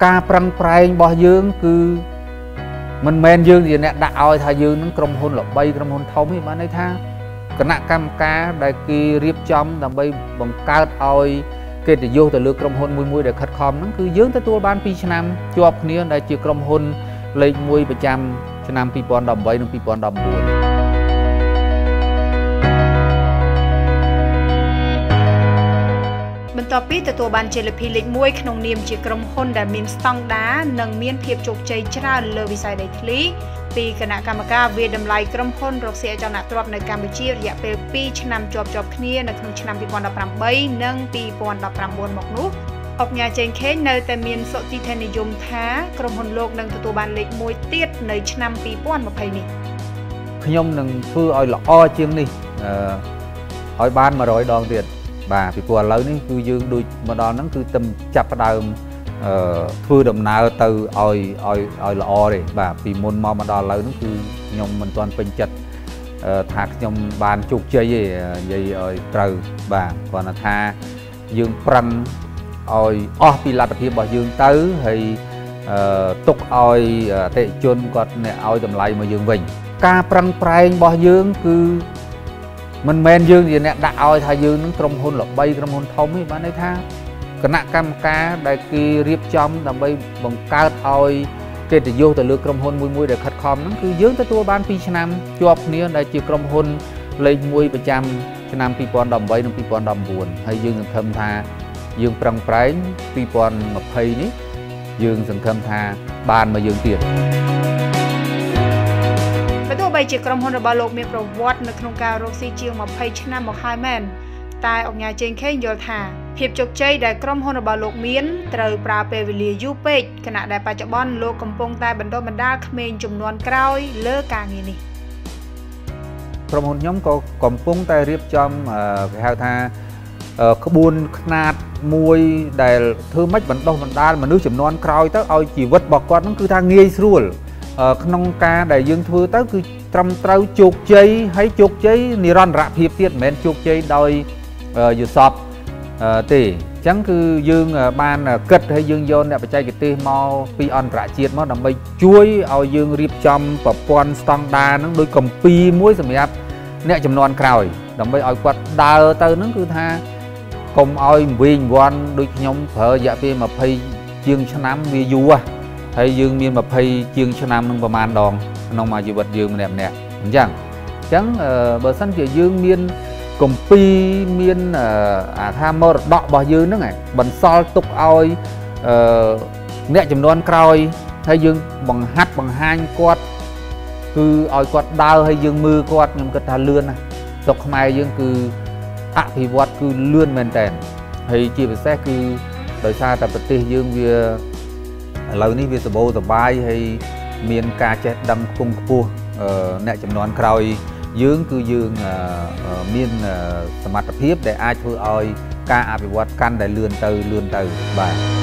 ការប្រឹងប្រែងរបស់យើងគឺមិនមែនយើងជាអ្នកដាក់ឲ្យថាយើងនឹងក្រុមហ៊ុនល្បីក្រុមហ៊ុនធំទេបានន័យថាគណៈកម្មការដែលគេរៀបចំដើម្បីបង្កើតឲ្យកិត្តិយសទៅលើក្រុមហ៊ុនមួយដែលខិតខំហ្នឹងគឺយើងទទួលបាន2ឆ្នាំជាប់គ្នាដែលជាក្រុមហ៊ុនលេខ1ប្រចាំឆ្នាំ2018និង2019 បន្ទាប់ពីទទួលបានជ័យលាភីលេខ1ក្នុងនាមជាក្រុមហ៊ុនដែលមានស្តង់ដារនិងមានភាពជោគជ័យច្រើនលើវិស័យដីធ្លីពីគណៈកម្មការវាតម្លៃក្រុមហ៊ុនរកស៊ីអចលនទ្រព្យនៅកម្ពុជារយៈពេល2ឆ្នាំជាប់គ្នានៅក្នុងឆ្នាំ2018និង2019មកនោះអង្គការចេញខេងនៅតែមានសុតិធិនិយមថាក្រុមហ៊ុនលោកនឹងទទួលបានលេខ1ទៀតនៅឆ្នាំ2020នេះខ្ញុំនឹងធ្វើឲ្យល្អជាងនេះឲ្យបាន100ដងទៀតបាទពីព្រោះឥឡូវនេះគឺយើងដូចមកដល់ហ្នឹងគឺទំចាប់ផ្ដើមធ្វើដំណើរទៅឲ្យល្អទេបាទពីមុនមកដល់ឥឡូវហ្នឹងគឺខ្ញុំមិនទាន់ពេញចិត្តថាខ្ញុំបានជោគជ័យទេនិយាយឲ្យត្រូវបាទគ្រាន់តែថាយើងប្រឹងឲ្យអស់ពីលទ្ធភាពរបស់យើងទៅហើយទុកឲ្យអតិថិជនគាត់អ្នកឲ្យតម្លៃមកយើងវិញការប្រឹងប្រែងរបស់យើងគឺមិនមែនយើងជាអ្នកដាក់ឲ្យថាយើងនឹងក្រុមហ៊ុនល្បីក្រុមហ៊ុនធំទេបានន័យថាគណៈកម្មការដែលគេរៀបចំដើម្បីបង្កើតឲ្យកិត្តិយសទៅលើក្រុមហ៊ុនមួយដែលខិតខំហ្នឹងគឺយើងទទួលបាន2ឆ្នាំជាប់គ្នាដែលជាក្រុមហ៊ុនលេខ1ប្រចាំឆ្នាំ2018និង2019ហើយយើងសង្ឃឹមថាយើងប្រឹងប្រែង2020នេះយើងសង្ឃឹមថាបានមកយើងទៀតបើទោះបីជាក្រុមហ៊ុនរបស់លោកមានប្រវត្តិនៅក្នុងការរកស៊ីជាង20ឆ្នាំមកហើយមែនតែអង្គការចេញខេងយល់ថាភាពជោគជ័យដែលក្រុមហ៊ុនរបស់លោកមានត្រូវប្រើពេលវេលាយូរពេកខណៈដែលបច្ចុប្បន្នលោកកំពុងតែបណ្ដុះបណ្ដាលក្មេងជំនាន់ក្រោយលើការងារនេះក្រុមហ៊ុនខ្ញុំក៏កំពុងតែរៀបចំគេហៅថាក្បួនខ្នាតមួយដែលធ្វើម៉េចបណ្ដុះបណ្ដាលមនុស្សជំនាន់ក្រោយទៅឲ្យជីវិតរបស់គាត់ហ្នឹងគឺថាងាយស្រួលក្នុងការដែលយើងធ្វើទៅគឺត្រឹមត្រូវជោគជ័យហើយជោគជ័យនិរន្តរភាពទៀតមិនមែនជោគជ័យដោយយល់សប្តិទេអញ្ចឹងគឺយើងបានគិតហើយយើងយកអ្នកបច្ចេកទេសមកពីអន្តរជាតិមកដើម្បីជួយឲ្យយើងរៀបចំប្រព័ន្ធស្តង់ដារហ្នឹងដោយកម្ពីមួយសម្រាប់អ្នកចំនួនក្រោយដើម្បីឲ្យគាត់ដើរទៅហ្នឹងគឺថាកុំឲ្យវិញវាន់ដូចខ្ញុំប្រើរយៈពេល20ជាងឆ្នាំវាយូរហើយយើងមាន20ជាងឆ្នាំនឹងប្រហែលដងក្នុងមួយជីវិតយើងម្នាក់អញ្ចឹងបើសិនជាយើងមានកម្ពីមានថាមរតករបស់យើងហ្នឹងបន្សល់ទុកឲ្យអ្នកចំនួនក្រោយហើយយើងបង្ហាត់បង្ហាញគាត់គឺឲ្យគាត់ដើរហើយយើងមើលគាត់ខ្ញុំគិតថាលឿនណាស់ស្រុកខ្មែរយើងគឺអភិវឌ្ឍគឺលឿនមែនតើហើយជាពិសេសគឺដោយសារតែប្រទេសយើងវាឥឡូវនេះវាសម្បូរសប្បាយហើយមានការចេះដឹងខ្ពង់ខ្ពស់អ្នកចំនួនក្រោយយើងគឺយើងមានសមត្ថភាពដែលអាចធ្វើឲ្យការអភិវឌ្ឍកាន់តែលឿនទៅបាទ